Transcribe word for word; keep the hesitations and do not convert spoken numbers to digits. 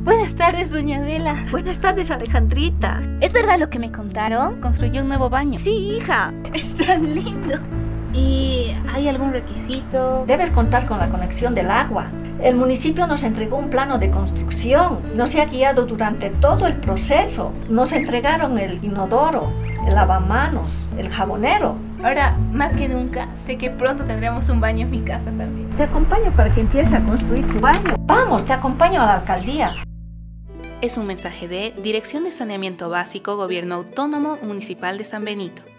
Buenas tardes, doña Adela. Buenas tardes, Alejandrita. ¿Es verdad lo que me contaron? Construyó un nuevo baño. Sí, hija. Es tan lindo. ¿Y hay algún requisito? Debes contar con la conexión del agua. El municipio nos entregó un plano de construcción. Nos ha guiado durante todo el proceso. Nos entregaron el inodoro, el lavamanos, el jabonero. Ahora, más que nunca, sé que pronto tendremos un baño en mi casa también. Te acompaño para que empieces a construir tu baño. Vamos, te acompaño a la alcaldía. Es un mensaje de Dirección de Saneamiento Básico, Gobierno Autónomo Municipal de San Benito.